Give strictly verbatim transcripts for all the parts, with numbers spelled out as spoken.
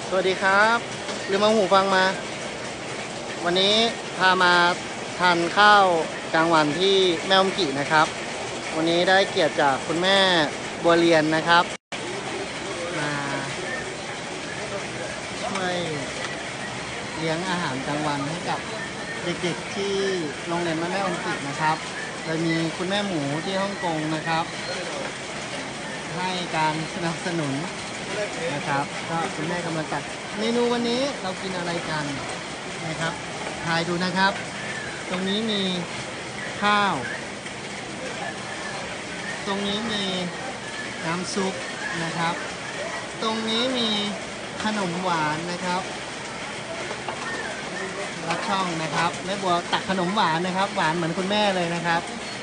สวัสดีครับลืมเอาหูฟังมาวันนี้พามาทานข้าวกลางวันที่แม่อมกินะครับวันนี้ได้เกียรติจากคุณแม่บัวเรียนนะครับมาช่วยเลี้ยงอาหารกลางวันให้กับเด็กๆที่โรงเรียนแม่อมกินะครับโดยมีคุณแม่หมูที่ฮ่องกงนะครับให้การสนับสนุนนะครับก็คุณแม่กำลังจัดเมนูวันนี้เรากินอะไรกันนะครับทายดูนะครับตรงนี้มีข้าวตรงนี้มีน้ำซุปนะครับตรงนี้มีขนมหวานนะครับรัดช่องนะครับแม่บัวตักขนมหวานนะครับหวานเหมือนคุณแม่เลยนะครับ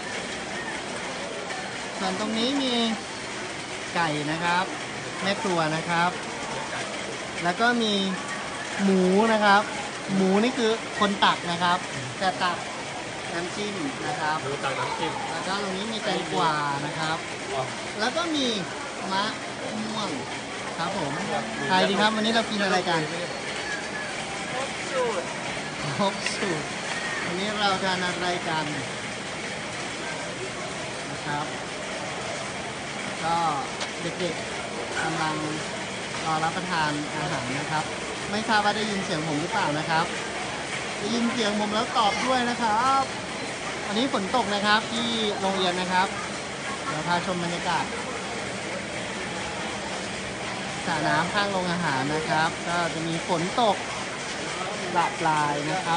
ส่วนตรงนี้มีไก่นะครับแม่ครัวนะครับแล้วก็มีหมูนะครับหมูนี่คือคนตักนะครับจะตักน้ำจิ้มนะครับหมูตักน้ำจิ้มแล้วก็ตรงนี้มีแตงกวานะครับแล้วก็มีมะม่วงครับผมใครดีครับวันนี้เรากินอะไรกันครบสูตรครบสูตรวันนี้เราทานอะไรกันนะครับก็เด็กๆกำลังรอรับประทานอาหารนะครับไม่ทราบว่าได้ยินเสียงผมหรือเปล่านะครับได้ยินเสียงผมแล้วตอบด้วยนะครับวันนี้ฝนตกนะครับที่โรงเรียนนะครับเดี๋ยวพาชมบรรยากาศสระน้ำข้างโรงอาหารนะครับก็จะมีฝนตกหลากหลายนะครับ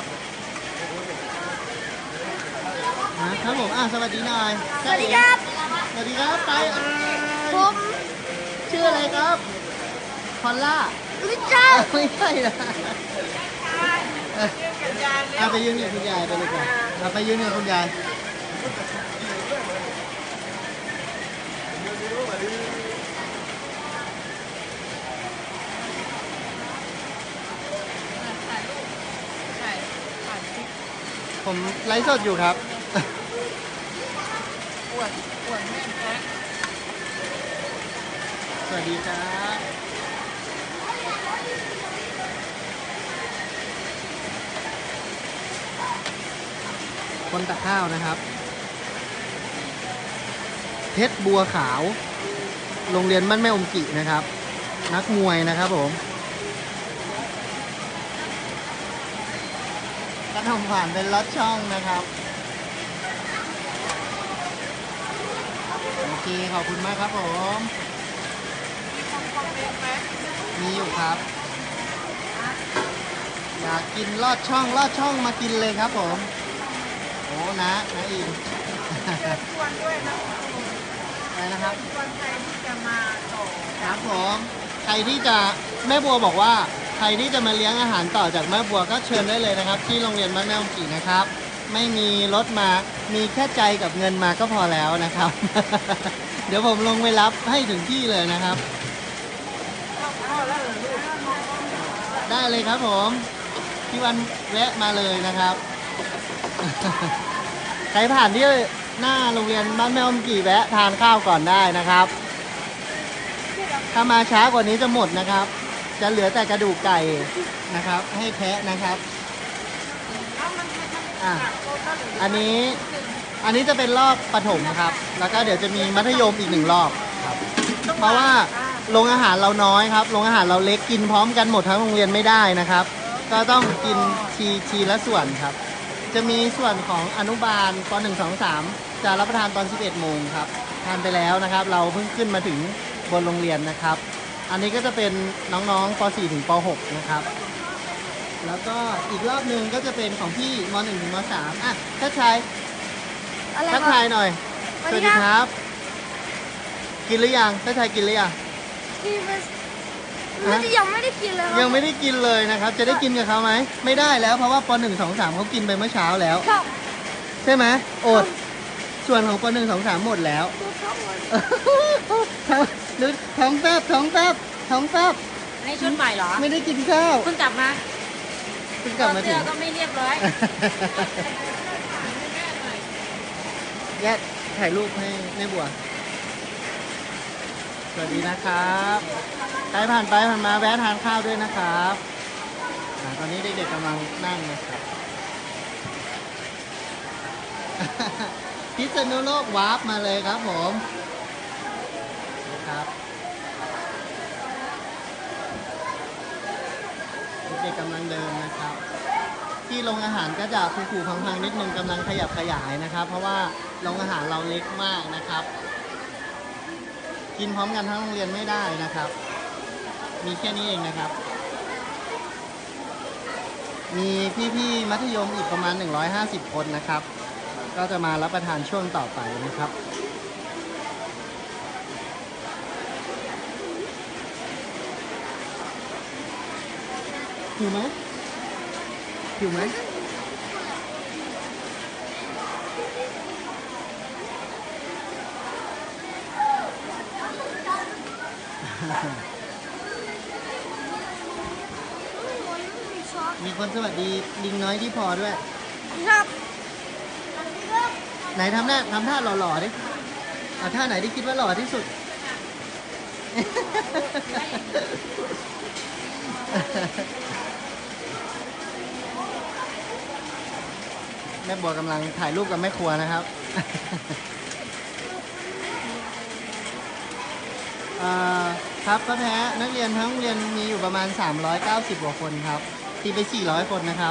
นะครับผมอ่ะสวัสดีหน่อยสวัสดีครับสวัสดีครับไปเอ้ยผมชื่ออะไรครับพอลล่ารู้จักไม่ใช่นะเอาไปยืนกับคุณยายไปเลยก่อนเอาไปยืนกับคุณยายผมไลฟ์สดอยู่ครับอวดอวดแม่แพ้สวัสดีครับคนตักข้าวนะครับเพชรบัวขาวโรงเรียนบ้านแม่อมกินะครับนักมวยนะครับผมขนมผ่านเป็นรถช่องนะครับโอเคขอบคุณมากครับผมมีคนคอมเมนต์ไหมมีอยู่ครับอยากกินลอดช่องลอดช่องมากินเลยครับผมโอ้นะนะอินชวนด้วยนะอะไรนะครับชวนใครที่จะมาต่อครับผมใครที่จะแม่บัวบอกว่าใครที่จะมาเลี้ยงอาหารต่อจากแม่บัวก็เชิญได้เลยนะครับที่โรงเรียนบ้านแม่อมกินะครับไม่มีรถมามีแค่ใจกับเงินมาก็พอแล้วนะครับ เดี๋ยวผมลงไปรับให้ถึงที่เลยนะครับได้เลยครับผมพี่วันแวะมาเลยนะครับ ใครผ่านที่หน้าโรงเรียนบ้านแม่อมกี่แวะทานข้าวก่อนได้นะครับถ้ามาช้ากว่านี้จะหมดนะครับจะเหลือแต่กระดูกไก่นะครับให้แพะนะครับอ่ะอันนี้อันนี้จะเป็นรอบประถมครับแล้วก็เดี๋ยวจะมีมัธยมอีกหนึ่งรอบครับเพราะว่าโรงอาหารเราน้อยครับโรงอาหารเราเล็กกินพร้อมกันหมดทั้งโรงเรียนไม่ได้นะครับก็ต้องกินทีทีละส่วนครับจะมีส่วนของอนุบาลป หนึ่ง สอง สามจะรับประทานตอน สิบเอ็ดโมงครับทานไปแล้วนะครับเราเพิ่งขึ้นมาถึงบนโรงเรียนนะครับอันนี้ก็จะเป็นน้องๆป สี่ ถึงป หกนะครับแล้วก็อีกรอบหนึ่งก็จะเป็นของพี่ม หนึ่ง ถึงม สามอ่ะทักทายทักทายหน่อยสวัสดีครับกินหรือยังทักทายกินหรือยังกินมันจะยังไม่ได้กินเลยยังไม่ได้กินเลยนะครับจะได้กินกับเขาไหมไม่ได้แล้วเพราะว่าป หนึ่ง สอง สามเขากินไปเมื่อเช้าแล้วใช่ไหมอดส่วนของป หนึ่ง สอง สามหมดแล้วนึกท้องแฟบท้องแฟบท้องแฟบนี่ชุดใหม่เหรอไม่ได้กินข้าวเพิ่งกลับมาเพิ่งกลับมาถึงก็ไม่เรียบร้อยแยกถ่ายรูปให้แม่บัวสวัสดีนะครับใครผ่านไปผ่านมาแวะทานข้าวด้วยนะครับอ่าตอนนี้เด็กๆกำลังนั่งนะครับ พิษณุโลกวาร์ปมาเลยครับผมนะครับเด็กๆกำลังเดินนะครับ ที่โรงอาหารก็จะผูๆพังๆนิดนึงกำลังขยับขยายนะครับ เพราะว่าโรงอาหารเราเล็กมากนะครับ กินพร้อมกันทั้งโรงเรียนไม่ได้นะครับ มีแค่นี้เองนะครับ มีพี่ๆมัธยมอีกประมาณหนึ่งร้อยห้าสิบคนนะครับก็จะมารับประทานช่วงต่อไปนะครับหิวไหมหิวไหม มีคนสวัสดีลิงน้อยที่พอด้วยครับไหนทำหน้าทำท่าหล่อๆดิเอาท่าไหนที่คิดว่าหล่อที่สุด แม่บัวกำลังถ่ายรูปกับแม่ครัวนะครับ ครับก็แพ้นักเรียนทั้งโรงเรียนมีอยู่ประมาณสามร้อยเก้าสิบกว่าคนครับตีไปสี่ร้อยคนนะครับ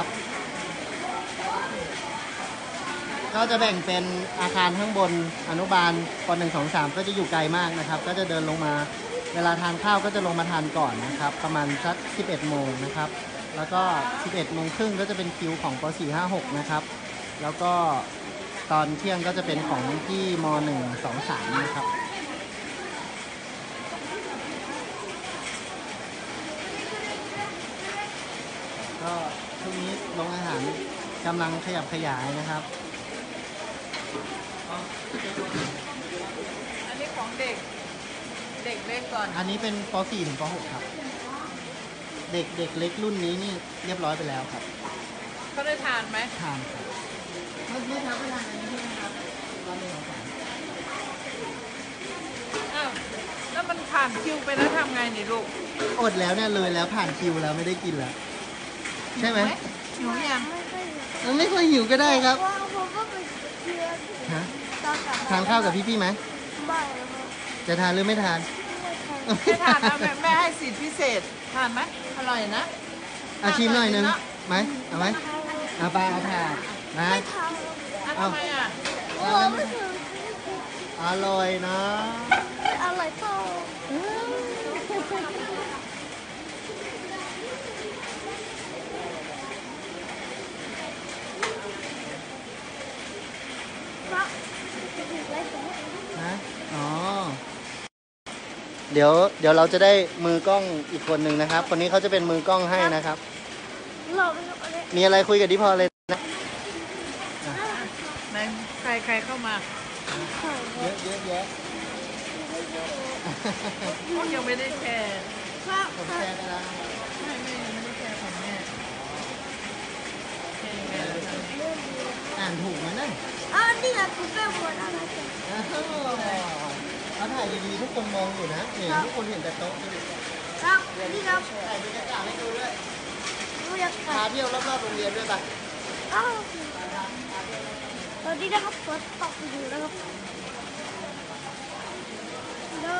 ก็จะแบ่งเป็นอาคารข้างบนอนุบาลปหนึ่งสองสามก็จะอยู่ไกลมากนะครับก็จะเดินลงมาเวลาทานข้าวก็จะลงมาทานก่อนนะครับประมาณสักสิบเอ็ดโมงนะครับแล้วก็สิบเอ็ดโมงครึ่งก็จะเป็นคิวของปสี่ ห้า หกนะครับแล้วก็ตอนเที่ยงก็จะเป็นของที่มหนึ่ง สอง สามนะครับก็ช่วงนี้โรงอาหารกำลังขยับขยายนะครับอันนี้ของเด็กเด็กเล็กก่อนอันนี้เป็นปสี่ถึงปหกครับเด็กเด็กเล็กรุ่นนี้นี่เรียบร้อยไปแล้วครับเขาได้ทานไหมทานครับเมื่อกี้ทานไปทานอันนี้ใช่ไหมครับตอนหนึ่งสองสามอ้าวแล้วมันผ่านคิวไปแล้วทำไงนี่ลูกอดแล้วเนี่ยเลยแล้วผ่านคิวแล้วไม่ได้กินแล้วใช่ไหมหิวยังมันไม่ค่อยหิวก็ได้ครับฮะทานข้าวกับพี่ๆไหมไม่จะทานหรือไม่ทานไม่ทานนะแม่แม่ให้สิทธิพิเศษทานไหมอร่อยนะอาชิมหน่อยนึงไหมเอาไหมเอาไปเอาทานนะทำไมอ่ะอร่อยนะอร่อยโตนะอ๋อเดี๋ยวเดี๋ยวเราจะได้มือกล้องอีกคนหนึ่งนะครับคนนี้เขาจะเป็นมือกล้องให้นะครับมีอะไรคุยกับดิพอเลยนะไหนใครใครเข้ามาเยอะเยอะเยอะพวกยังไม่ได้แชร์ผมแชร์ไปแล้วไม่ไม่ไม่ได้แชร์ของแม่อ่านถูกไหมนั่นอ๋อนี่แหละคุณแม่บัวน่ารักจังเขาถ่ายดีๆทุกคนมองอยู่นะเห็นทุกคนเห็นแต่โต๊ะครับนี่ครับถ่ายบรรยากาศให้ดูด้วยพาพาเที่ยวรอบๆโรงเรียนด้วยป่ะอ้าวตอนนี้นะครับฝนตกอยู่นะครับแล้ว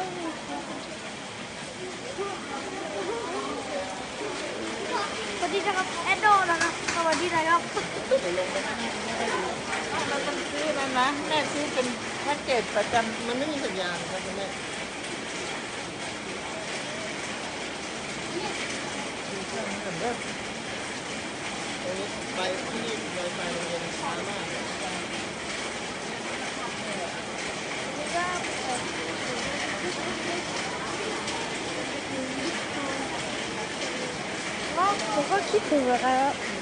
สวัสดีนะครับแอดโดนะครับสวัสดีนะครับเราต้องซื้อแล้วนะแม่ซื้อเป็นแพ็กเกจประจำมันไม่มีสัญญาณครับคุณแม่ไปที่นี่ไวไฟโรงเรียนช้ามากผมก็คิดถึงแล้ว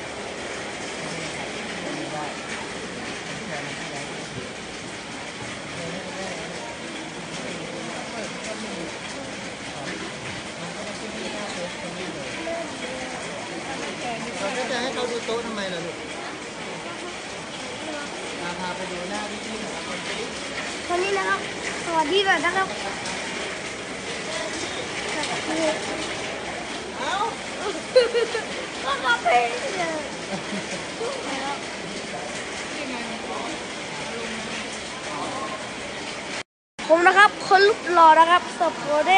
เราจะให้เขาดูโต๊ะทำไมล่ะลูกพาไปดูหน้าพี่ๆหน่อยคนนี้คนนี้นะครับสวัสดีเลยนะครับครับพี่ผมนะครับคนรูปหล่อนะครับสปอร์เด้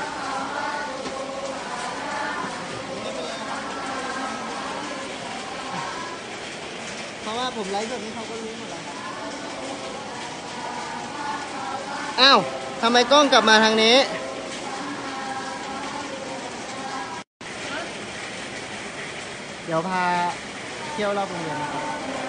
เพราะว่าผมไลฟ์แบบนี้เขาก็รู้หมดแล้วครับอ้าวทำไมกล้องกลับมาทางนี้ เดี๋ยวพาเที่ยวรอบโรงเรียนนะครับ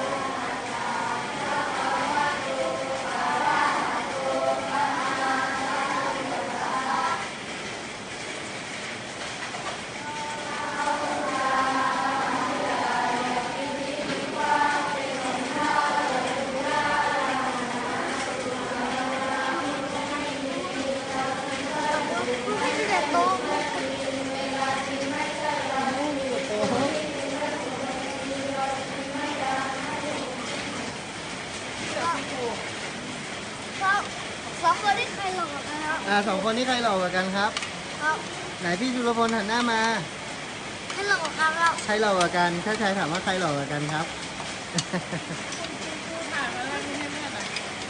ไม่ได้โต๊ะครับสองคนที่ใครหล่อกันครับอ่าสองคนนี้ใครหล่อกว่ากันครับครับไหนพี่จุลพลหันหน้ามาใครหล่อกันครับใครหล่อกว่ากัน ถ้าชายถามว่าใครหล่อกว่ากันครับถ่ายมาแล้วนี่ให้แม่หน่อย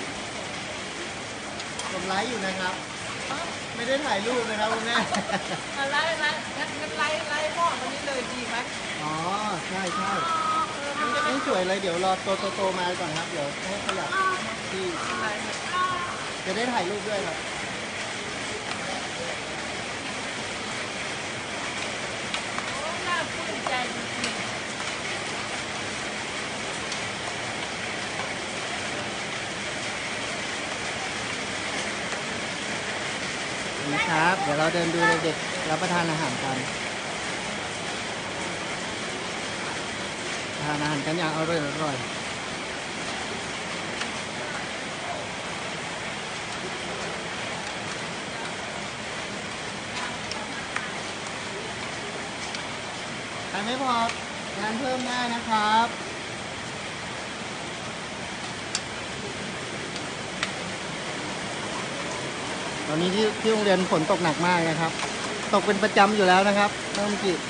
ผมไลฟ์อยู่นะครับ ไม่ได้ถ่ายรูปนะครับคุณแม่อ่ะไล่ไล่งั้นงั้นไล่ไล่พ่อคนนี้เลยดีไหมอ๋อ ใช่ใช่ไม่สวยเลยเดี๋ยวรอโตโตโตมาก่อนครับ เดี๋ยวให้ขยับที่ไล่จะได้ถ่ายรูปด้วยครับน่าภูมิใจจริงนะครับ เดี๋ยวเราเดินดูเด็กๆรับประทานอาหารกันทานอาหารกันอย่างอร่อยอร่อยทานไม่พองานเพิ่มได้นะครับ ตอนนี้ที่ที่โรงเรียนฝนตกหนักมากนะครับ ตกเป็นประจำอยู่แล้วนะครับน้องกิ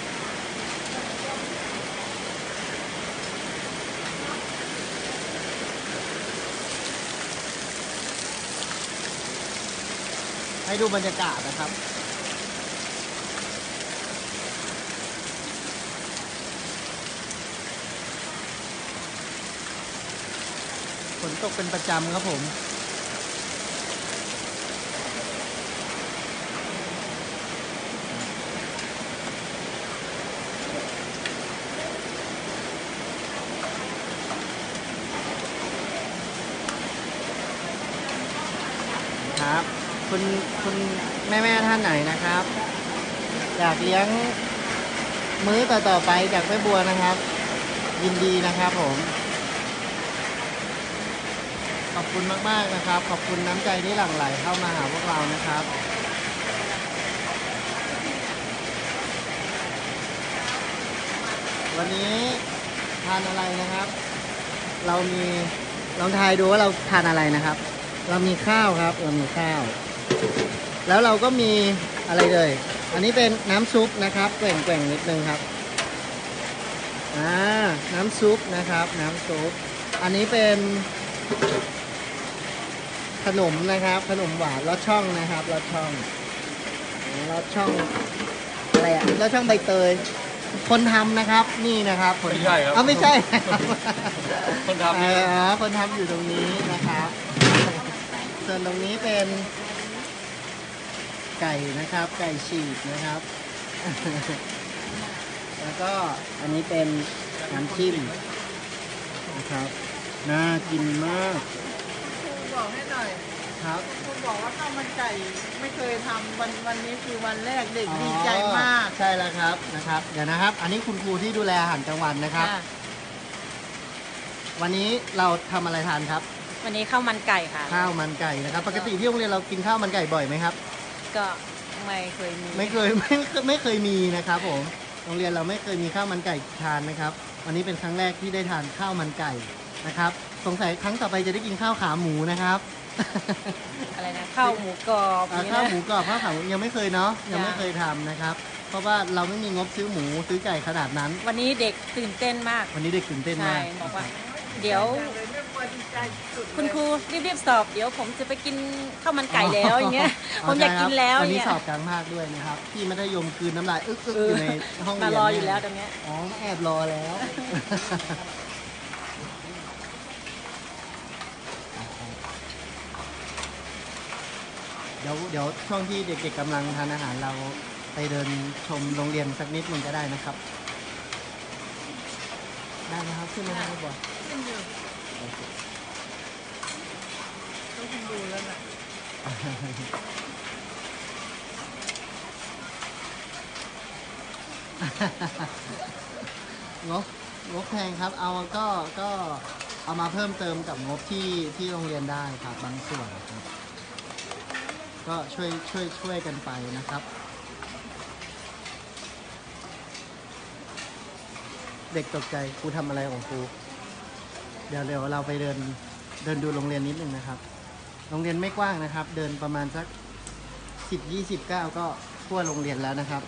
ให้ดูบรรยากาศนะครับฝนตกเป็นประจำครับผมครับคุณคุณแม่แม่ท่านไหนนะครับ อยากเลี้ยงมื้อต่อต่อไปจากแม่บัวนะครับ ยินดีนะครับผมขอบคุณมากๆนะครับ ขอบคุณน้ำใจที่หลั่งไหลเข้ามาหาพวกเรานะครับ วันนี้ทานอะไรนะครับ เรามีลองทายดูว่าเราทานอะไรนะครับ เรามีข้าวครับเรามีข้าว แล้วเราก็มีอะไรเลยอันนี้เป็นน้ำซุปนะครับแกว่งๆนิดนึงครับอ่าน้ำซุปนะครับน้ำซุปอันนี้เป็นขนมนะครับขนมหวานลอดช่องนะครับลอดช่องลอดช่องอะไรอะลอดช่องใบเตยคนทำนะครับนี่นะครับคนไม่ใช่ครับอ๋อไม่ใช่นะครับคนทำเอออ๋อคนทำอยู่ตรงนี้นะครับส่วนตรงนี้เป็นไก่นะครับไก่ฉีกนะครับ แล้วก็อันนี้เป็นน้ำจิ้มนะครับน่ากินมากครูบอกให้หน่อยครับครูบอกว่าข้าวมันไก่ไม่เคยทำวันวันนี้คือวันแรกเด็กดีใจมากใช่แล้วครับนะครับเดี๋ยวนะครับ อันนี้คุณครูที่ดูแลอาหารกลางวันนะครับค่ะวันนี้เราทำอะไรทานครับวันนี้ข้าวมันไก่ค่ะข้าวมันไก่นะครับ ปกติที่โรงเรียนเรากินข้าวมันไก่บ่อยไหมครับก็ไม่เคยมีไม่เคย ไม่เคยไม่เคยมีนะครับผมโรงเรียนเราไม่เคยมีข้าวมันไก่ทานนะครับ วันนี้เป็นครั้งแรกที่ได้ทานข้าวมันไก่นะครับ สงสัยครั้งต่อไปจะได้กินข้าวขาหมูนะครับอะไรนะข้าวหมูกรอบอ่านี่ข้าวนะหมูกรอบข้าวขาหมูยังไม่เคยเนาะยังไม่จ้ะเคยทำนะครับ เพราะว่าเราไม่มีงบซื้อหมูซื้อไก่ขนาดนั้นวันนี้เด็กตื่นเต้นมากวันนี้เด็กตื่นเต้นใช่มากบอกว่า เดี๋ยวเลยแม่บัวดีใจสุดๆคุณคเลยรูรีบๆสอบ เดี๋ยวผมจะไปกินข้าวมันไก่แล้วอย่างเงี้ย ผมอยากกินแล้ววันอย่างนี้เงี้ยสอบกลางภาคด้วยนะครับ ที่มัธยมคืนน้ำลายอึกๆเอออยู่ในห้องเรีมายนรออยู่แล้วตรงเนี้ยอ๋อแอบรอแล้ว เดี๋ยวเดี๋ยวช่วงที่เด็กๆกำลังทานอาหารเราไปเดินชมโรงเรียนสักนิดหนึ่งก็ได้นะครับ ได้นะครับขึ้นเลยนะครับบอกขึ้นอยู่ต้องคุณดูแล้วน่ะงบงบแพงครับ เอาก็ก็เอามาเพิ่มเติมกับงบที่ที่โรงเรียนได้ครับบางส่วนครับ ก็ช่วยช่วยช่วยกันไปนะครับ เด็กตกใจครูทำอะไรของครูเดี๋ยวเดี๋ยวเราไปเดินเดินดูโรงเรียนนิดนึงนะครับ โรงเรียนไม่กว้างนะครับ เดินประมาณสักสิบยี่สิบเก้าก็ทั่วโรงเรียนแล้วนะครับ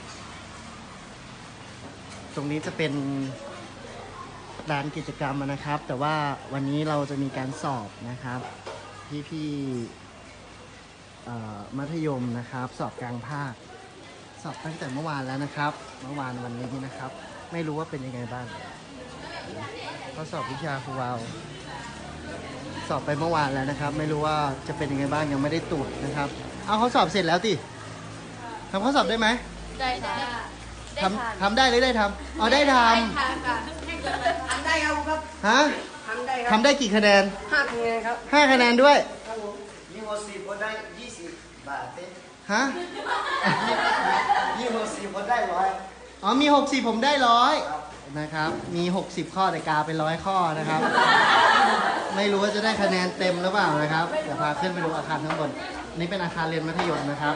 ตรงนี้จะเป็นลานกิจกรรมนะครับ แต่ว่าวันนี้เราจะมีการสอบนะครับ พี่พี่ๆเอ่อมัธยมนะครับ สอบกลางภาค สอบตั้งแต่เมื่อวานแล้วนะครับ เมื่อวานวันนี้นะครับ ไม่รู้ว่าเป็นยังไงบ้างเขาสอบวิชาครูวาวสอบไปเมื่อวานแล้วนะครับ ไม่รู้ว่าจะเป็นยังไงบ้างยังไม่ได้ตรวจนะครับ เอาเขาสอบเสร็จแล้วติทำข้อสอบได้ไหมได้ค่ะทำทำได้หรือได้ทำอ๋อได้ททำได้ครับครับำฮะทำได้ครับทำได้กี่คะแนนห้าคะแนนครับห้าคะแนนด้วยครับผมยี่ห้อสี่คนได้ยี่สิบบาทเต้ฮะยี่ห้อสี่คนได้ร้อยอ๋อมีหกสิบผมได้ร้อยนะครับ มีหกสิบข้อแต่กาเป็นร้อยข้อนะครับ ไม่รู้ว่าจะได้คะแนนเต็มหรือเปล่านะครับเดี๋ยวพาขึ้นไปดูอาคารข้างบนนี่เป็นอาคารเรียนมัธยมนะครับ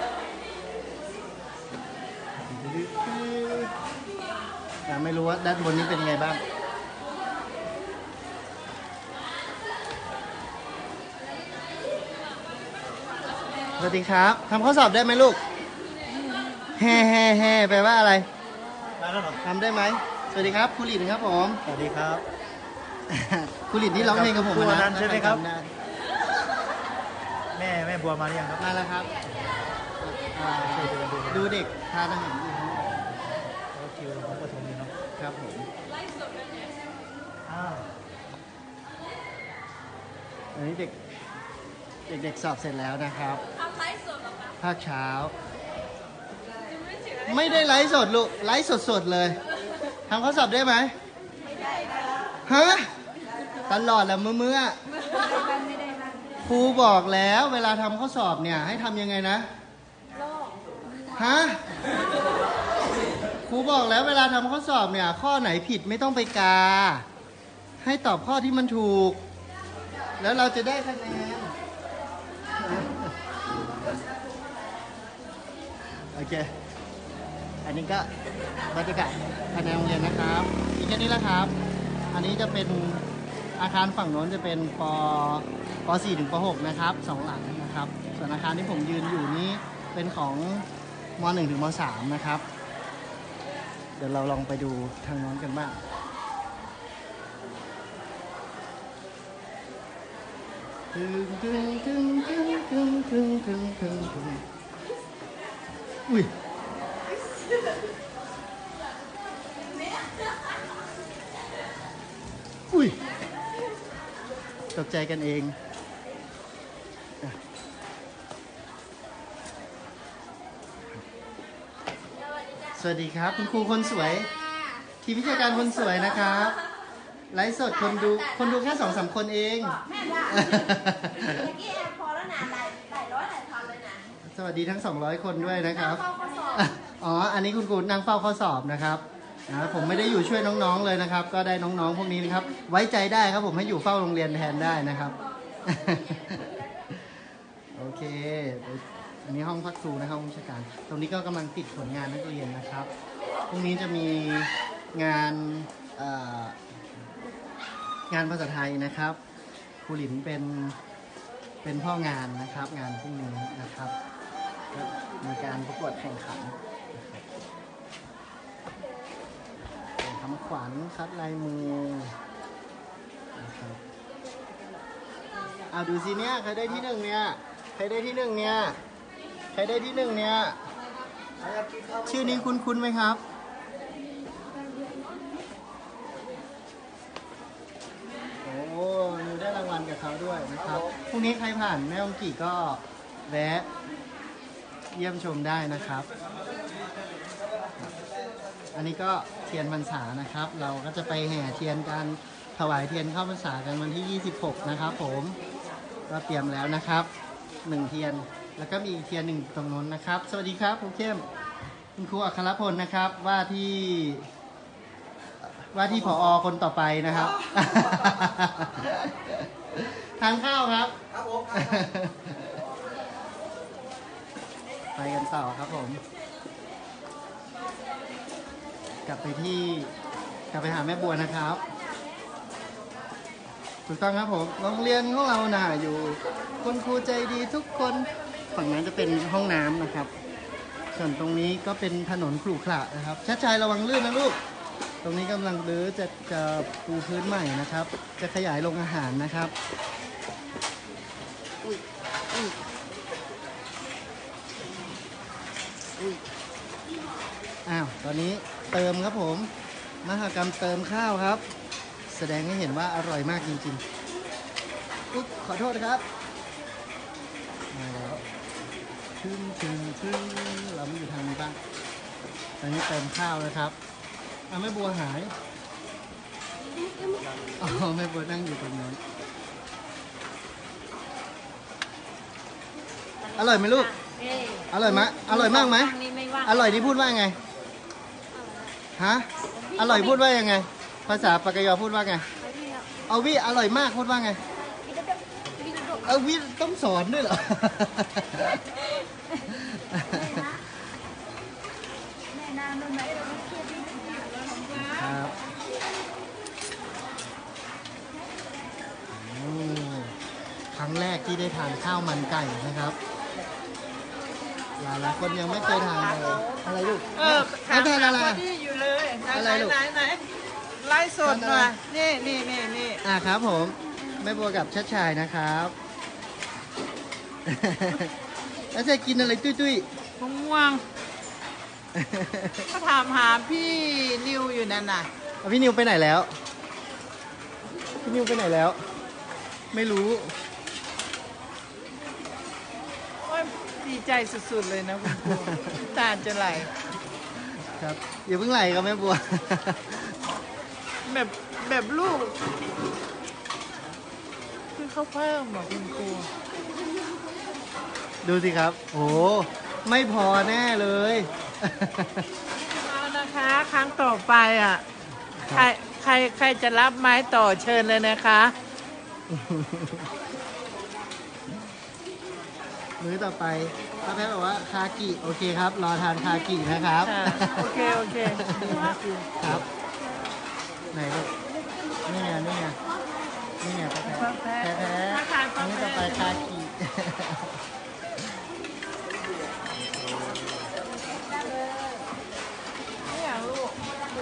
แต่ไม่รู้ว่าด้านบนนี้เป็นยังไงบ้างสวัสดีครับทำข้อสอบได้ไหมลูกแฮ่แฮ่แฮ่แปลว่าอะไรได้แล้วเหรอทำได้ไหมสวัสดีครับครูหลินครับผมสวัสดีครับครูหลินที่ร้องเพลงกับผมครูอนันะนต์ใช่ไหมครับถ้าใจำด้แม่แม่บัวมาหรือยังครับมาแล้วครับอ่าดูเด็กทานอาหารอยู่เขาคิวของปฐมนี่เนาะครับผมอ้าวอันนี้เด็กเด็กๆสอบเสร็จแล้วนะครับภาคเช้า ไม่ได้ไลฟ์สดลูกไลฟ์สดๆเลยทำข้อสอบได้ไหมฮะตลอดแหละเมื่อเมื่อครูบอกแล้วเวลาทำข้อสอบเนี่ยให้ทำยังไงนะฮะครูบอกแล้วเวลาทำข้อสอบเนี่ยข้อไหนผิดไม่ต้องไปกา ให้ตอบข้อที่มันถูก แล้วเราจะได้คะแนนโอเค อันนี้ก็บรรยากาศภายในโรงเรียนนะครับมีแค่นี้แหละครับ อันนี้จะเป็นอาคารฝั่งโน้นจะเป็นปป .สี่ ถึงป .หก นะครับสองหลังนะครับ ส่วนอาคารที่ผมยืนอยู่นี้เป็นของม .หนึ่ง ถึงม .สาม นะครับ เดี๋ยวเราลองไปดูทางโน้นกันบ้างตึงตึงตึงตึงตึงตึงตึงตึงตึงอุ้ยอุ้ยตกใจกันเองอ่ะสวัสดีครับคุณครูคนสวย ทีมวิชาการคนสวยนะครับไลฟ์สดคนดูคนดูแค่สองสามคนเองแม่ด่าเมื่อกี้แอบพอแล้วนะหลายหลายร้อยหลายพันเลยนะสวัสดีทั้งสองร้อยคนด้วยนะครับเข้าข้อสอบอ๋อ อันนี้คุณครูนั่งเฝ้าข้อสอบนะครับนะผมไม่ได้อยู่ช่วยน้องๆเลยนะครับ ก็ได้น้องๆพวกนี้นะครับ ไว้ใจได้ครับผมให้อยู่เฝ้าโรงเรียนแทนได้นะครับ โอเค อันนี้ห้องพักครูนะครับห้องราชการ ตรงนี้ก็กำลังติดผลงานนักเรียนนะครับ พรุ่งนี้จะมีงานเอ่องานภาษาไทยนะครับครูหลินเป็นเป็นพ่องานนะครับ งานพรุ่งนี้นะครับก็มีการประกวดแข่งขันทำขวัญคัดลายมือนะครับเอาดูสิเนี่ยใครได้ที่หนึ่งเนี่ยใครได้ที่หนึ่งเนี่ยใครได้ที่หนึ่งเนี่ยชื่อนี้คุ้นๆไหมครับโอ้หนูได้รางวัลกับเขาด้วยนะครับพรุ่งนี้ใครผ่านแม่องกี่ก็แวะเยี่ยมชมได้นะครับ อันนี้ก็เทียนพรรษานะครับ เราก็จะไปแห่เทียนกันถวายเทียนเข้าพรรษากันวันที่ยี่สิบหกนะครับผมก็เตรียมแล้วนะครับหนึ่งเทียนแล้วก็มีอีกเทียนหนึ่งตรงนู้นนะครับสวัสดีครับครูเข้มคุณครูอัครพลนะครับว่าที่ว่าที่ผอคนต่อไปนะครับ ทานข้าวครับครับผมไปกันต่อครับผมกลับไปที่กลับไปหาแม่บัวนะครับถูกต้องครับผมโรงเรียนของเราน่ะอยู่คุณครูใจดีทุกคนฝั่งนั้นจะเป็นห้องน้ำนะครับส่วนตรงนี้ก็เป็นถนนขรุขระนะครับชัดชัยระวังลื่นนะลูกตรงนี้กำลังรื้อจะจะปูพื้นใหม่นะครับ จะขยายโรงอาหารนะครับอุ้ยอุ้ยอุ้ยอ้าวตอนนี้เติมครับผมมหกรรมเติมข้าวครับแสดงให้เห็นว่าอร่อยมากจริงๆอุ๊ยขอโทษนะครับมาแล้วถึงถึงถึงเราไม่อยู่ทางนี้บ้างตอนนี้เติมข้าวแล้วครับเอาแม่บัวหายอ๋อแม่บัวนั่งอยู่ตรงนั้นอร่อยไหมลูกอร่อยไหมอร่อยมากไหมอร่อยนี่พูดว่าไงฮะอร่อยพูดว่ายังไงภาษาปากกยอพูดว่าไงเอาวิอร่อยมากพูดว่าไงเอาวิต้องสอนด้วยเหรอครับครั้งแรกที่ได้ทานข้าวมันไก่นะครับหลายหลายคนยังไม่เคยทานเลยอะไรลูกเออถามทานอะไรพอดีอยู่เลยไหนอะไรลูกไหนไหนไล่สดหน่อยนี่นี่นี่นี่อ่าครับผมแม่บัวกับชัดชายนะครับ แล้วจะกินอะไรตุ้ยมะม่วงก็ถามหาพี่นิวอยู่นั่นน่ะๆเอาพี่นิวไปไหนแล้วพี่นิวไปไหนแล้ว ไม่รู้โอ้ยดีใจสุดๆเลยนะคุณครูตาจะไหลครับอย่าเพิ่งไหลกับแม่บัวแบบแบบลูกคือเขาเพิ่มอ่ะคุณครูดูสิครับโอ้ไม่พอแน่เลยเอานะคะครั้งต่อไปอ่ะใครใครใครจะรับไม้ต่อเชิญเลยนะคะมื้อต่อไปป้าแพทย์บอกว่าคากิโอเคครับ รอทานคากินะครับค่ะโอเคโอเคครับไหนลูกนี่ไงนี่ไงนี่ไงป้าแพทย์แท้แท้ๆมื้อต่อไปคากิไม่อยากลูก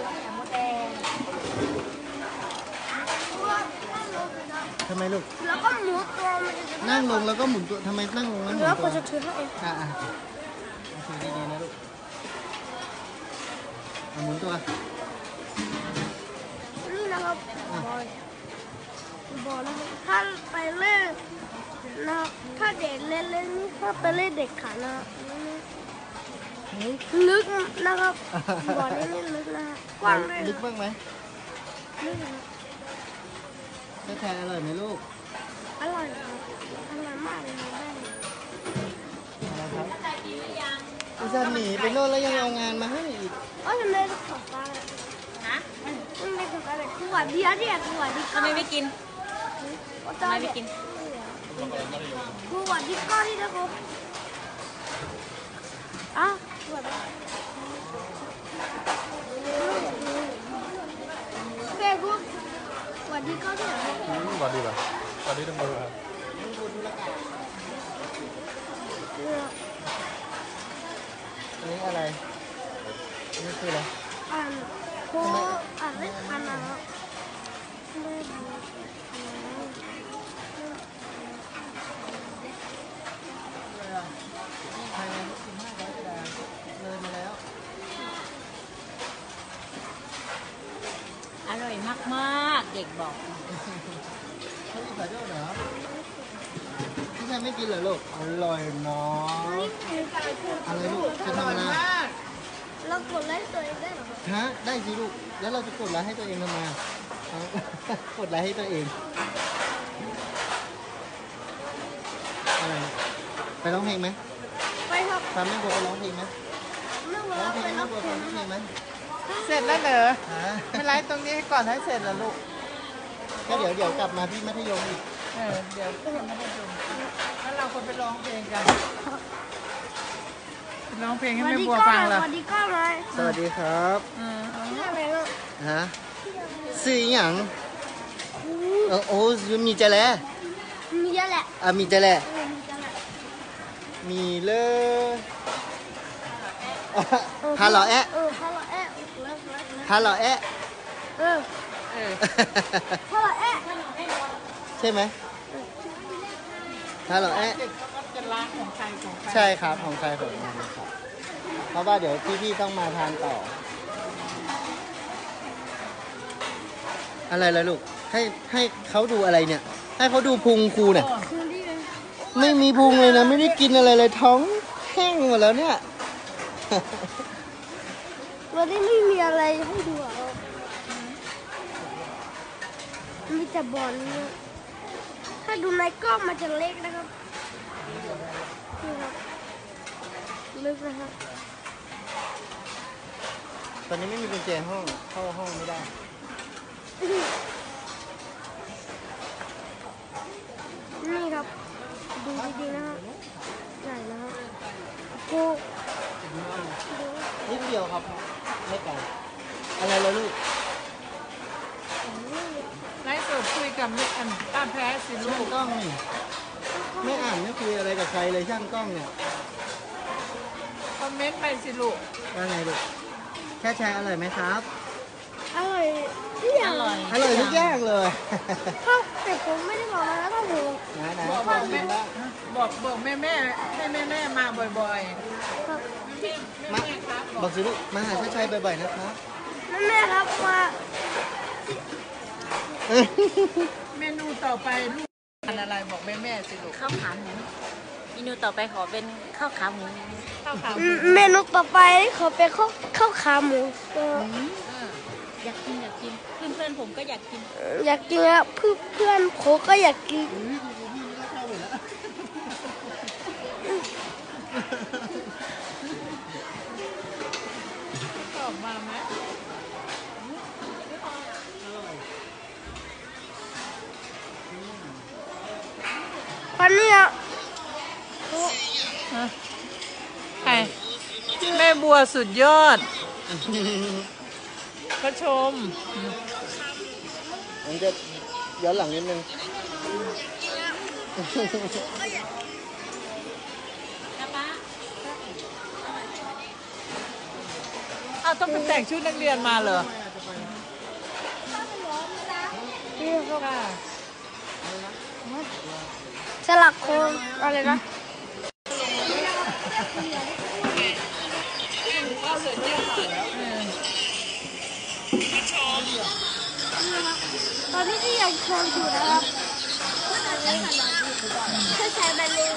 ทำไมลูกแล้วก็หมูตัวมันจะนั่งลงแล้วก็หมุนตัวทำไมนั่งลงแล้วหมุนแล้วตัก็วจะถือให้อ่ะอ่ะโอเคดีๆนะลูกอ่ะหมุนตัวนี่นะครับบอยบอยนะครับถ้าไปเล่นนะครับถ้าเด็กเล่นเล่นนี่ถ้าไปเล่นเด็กขานะครับลึกนะครับบอลนี่ลึกนะครับกว้างด้วยลึกบ้างไหมลึกนะครับแท้ๆอร่อยไหมลูกอร่อยครับอร่อยมากเลยนะได้อะไรครับอุตส่าห์หนีไปโน่นแล้วยังเอางานมาให้อีกเอ้ยทำไมต้องขอฟ้าเลยฮะทำไมขอฟ้าเลยสวัสดีครับเนี่ยสวัสดีคทำรับไมไม่กินทำไมไม่กินสวัสดีครับที่นะครับอ้าวสวัสดีเฟซบุ๊กสวัสดีครับที่ไหนสวัสดีป่ะสวัสดีทุกคนครับคุณครูธุรการอะไรอันนี้คืออะไรอ่านโคอ่านไม่ทันนะครับแม่บัวภายในสิบห้าร้อยกระดาษเลยมาแล้วอร่อยมากๆเด็กบอกเขามีขายด้วยเหรอพี่ชายไม่กินเหรอลูกอร่อยเนาะอะไรลูกจะทำอะไรเรากดไลค์ตัวเองได้เหรอฮะได้สิลูกแล้วเราจะกดไลค์ให้ตัวเองทำไมเอา กดไลค์ให้ตัวเองอะไรไปร้องเพลงไหมไปครับตามแม่บัวไปร้องเพลงไหมแม่บัวร้องเพลไปงรัแม่บบัวเพลฟังงเพลงไหมเสร็จแล้วเหรอฮะไม่ไลฟ์ตรงนี้ให้ก่อนให้เสร็จแล้วลูกก็เดี๋ยวเดี๋ยวกลับมาที่มัธยมอีกเออเดี๋ยวขึ้นมาให้ดูแล้วเราคนไปร้องเพลงกันไปร้องเพลงให้สวัสแม่ดีบัวก้อฟังนเหรสอวัสดีก้อนเลยสวัสดีครับเออเอาชื่ออะไรลูกฮะซื้ออหย่างเออโอ้มีจะแลมีเยอะแหละอ่ะมีจะแลเออมีจะแหละมีเลยฮัลโหลแอะเออฮัลโหลแอะเลิกเลิกเลิกฮัลโหลแอะเออเออฮัลโหลแอะใช่ไหมฮัลโหลแอะเด็กก็จะล้างของใครของใครใช่ครับของใครของมันครับเพราะว่าเดี๋ยวพี่ๆต้องมาทานต่อ อะไรล่ะลูกให้ให้เขาดูอะไรเนี่ย ให้เขาดูพุงครูเนี่ยคืนดีเลยไม่มีพุงเลยนะไม่ได้กินอะไรเลยท้องแห้งหมดแล้วเนี่ยวันนี้ไม่มีอะไรให้ดูอ่ะมีแต่บอลเนี่ยถ้าดูในกล้องมันจะเล็กนะครับนี่ครับลึกนะครับตอนนี้ไม่มีกุญแจห้องเข้าห้องไม่ได้นี่ครับ ดูดีๆนะครับใหญ่นะครับกูนิดเดียวครับไม่ไกลอะไรล่ะลูกไลฟ์สดคุยกับมิอันป้าแพ้สิลูช่างกกล้องนี่ไม่อ่านไม่คุยอะไรกับใครเลยช่างกล้องเนี่ยคอมเมนต์ไปสิลูกว่าไงลูกแค่แชร์อร่อยไหมครับอร่อยที่อย่างอร่อยอร่อยทุกอย่างเลยถ้าแต่ผมไม่ได้บอกนะถ้าผมนะนะบอกบบ ออก กแม่แม่บอกบอกแม่แม่ให้แม่แม่มาบ่อยครับๆแม่แม่มาแม่ครับบบ ออก กสิลูกมาหาชาชัยบ่อยๆนะครับแม่ครับมาเมนูต่อไปลูกทานอะไรบอกแม่แม่สิลูกข้าวขาหมูเมนูต่อไปขอเป็นข้าวขาหมูข้าวขาวเมนูต่อไปขอเป็นข้าวข้าวขาหมูเอออยากกินอยากกินเพื่อนเพื่อนๆผมก็อยากกินอยากกินอะเพื่อนเพื่อนผมก็อยากกินตอบมาไหมวันนี้อะใครแม่บัวสุดยอดก็ชมมันจะย้อนหลังนิดนึงอ้าวต้องไปแต่งชุดนักเรียนมาเหรอนี่ครับค่ะสลักโคนอะไรนะตอนนี้ที่ยังโชว์อยู่นะครับใช้ใช้แบนเลย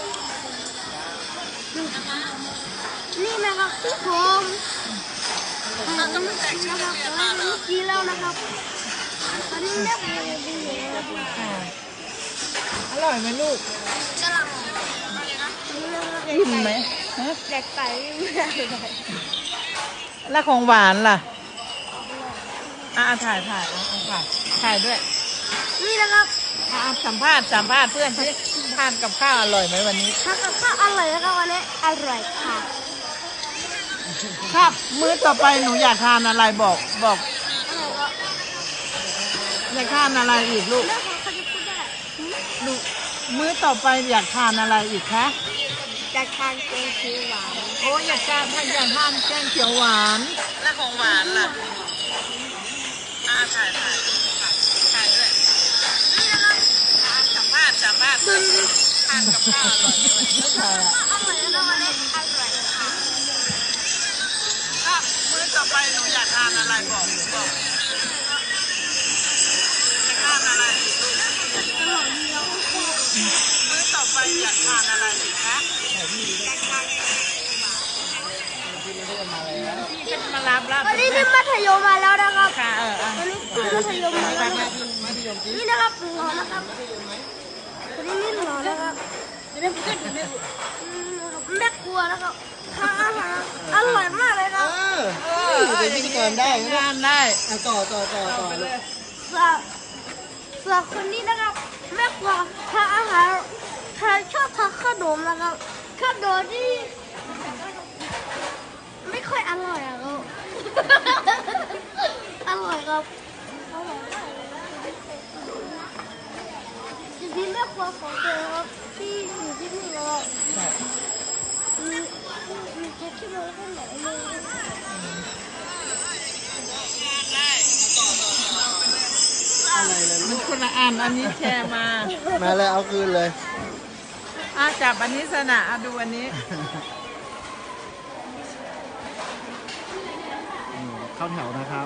นี่นะครับที่ผมต้องแต่งนะครับเมื่อกี้แล้วนะครับตอนนี้เรียบร้อยดีแล้วอ่าอร่อยไหมลูกสลักอิ่มไหมฮะแดกไก่ไม่ได้เลยแล้วของหวานล่ะอ่าถ่ายถ่ายเอาเอาถ่ายถ่ายด้วยนี่นะครับอ่าสัมภาษณ์สัมภาษณ์เพื่อนที่ทานกับข้าวอร่อยไหมวันนี้ถ้ากับข้าวอร่อยนะครับวันนี้อร่อยค่ะครับมื้อต่อไปหนูอยากทานอะไรบอกบอกอร่อยก็อยากทานอะไรอีกลูกเรื่องของเขาจะพูดได้ลูกมื้อต่อไปอยากทานอะไรอีกคะจะทานเกงขีหวานโอ้ยอยากทานอยากทานแกงเขียวหวานและของหวานล่ะอ่าถ่ายถ่ายถ่ายด้วยสัมภาษณ์สัมภาษณ์ทานกับข้าวอร่อยด้วยไม่ใช่อะอร่อยแล้ววันนี้อร่อยค่ะถ้ามื้อต่อไปหนูอยากทานอะไรบอกบอกจะทานอะไรอีกลูกมื้อต่อไปอยากทานอะไรอีกคะพี่ก็จะมารับแล้ววันนี้นี่มัธยมมาแล้วนะครับค่ะเออวันนี้คือมัธยมมาแล้วนะครับมัธยมจีนี่นะครับหล่อนะครับวันนี้นี่หล่อนะครับอืมแม่ครัวนะครับทานอาหารอร่อยมากเลยคเอรับอเป็นพิธีกรได้นะงานได้อ่ะต่อต่อต่อต่อเลยส่วนส่วนคนนี้นะครับแม่ครัวทานอาหารทานชอบทานขนมนะครับขนมที่ไม่ค่อยอร่อยอะครับ อร่อยครับอร่อยมากเลยทีนี้แม่ครัวของเธอครับที่อยู่ที่นี่นะครับมีมีเจ๊ที่มาข้างไหนเลยอะไรเลยมันคนละอันอันนี้แชร์มามาเลยเอาคืนเลยอ่ะจับอันนี้สนะอ่ะดูอันนี้อืมเข้าแถวนะครับ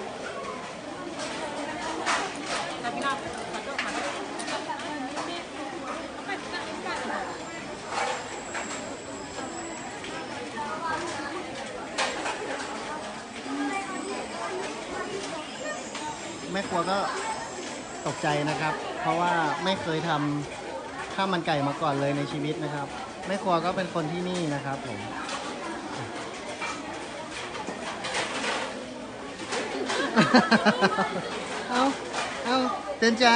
แม่ครัวก็ตกใจนะครับ เพราะว่าไม่เคยทำข้าวมันไก่มาก่อนเลยในชีวิตนะครับ แม่ครัวก็เป็นคนที่นี่นะครับผม เอาเอาเจนจา